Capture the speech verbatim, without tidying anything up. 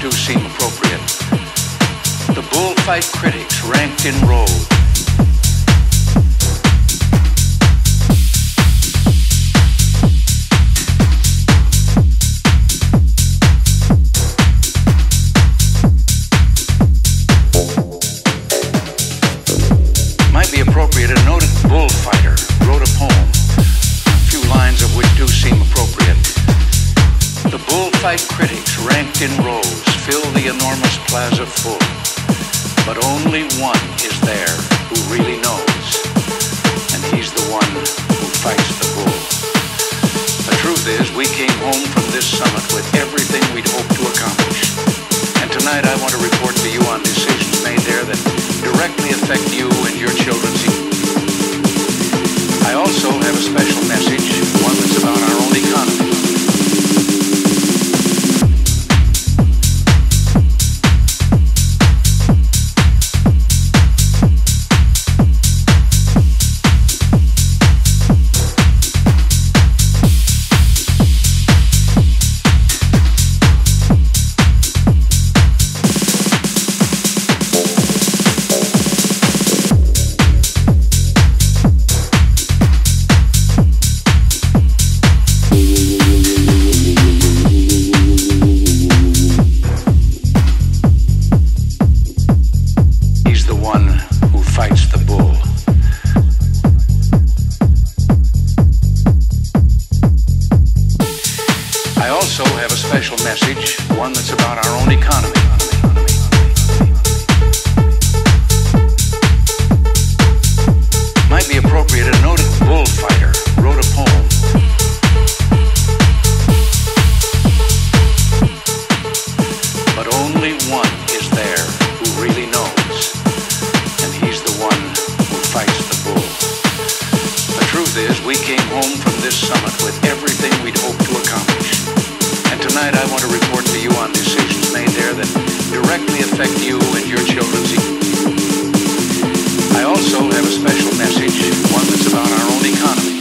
do seem appropriate. The bullfight critics ranked in rows. Might be appropriate, a noted bullfighter wrote a poem, a few lines of which do seem appropriate. The bullfight critics ranked in rows fill the enormous plaza full, but only one is there who really knows, and he's the one who fights the bull. The truth is, we came home from this summit with everything we'd hoped to accomplish, and tonight I want to report to you on decisions made there that directly affect you and your children's future. I also have a special message, one that's about our own economy. I also have a special message, one that's about our own economy. Might be appropriate, a noted bullfighter wrote a poem. But only one is there who really knows, and he's the one who fights the bull. The truth is, we came home from this summit with everything we'd hoped to accomplish. And tonight I want to report to you on decisions made there that directly affect you and your children's future. I also have a special message, one that's about our own economy.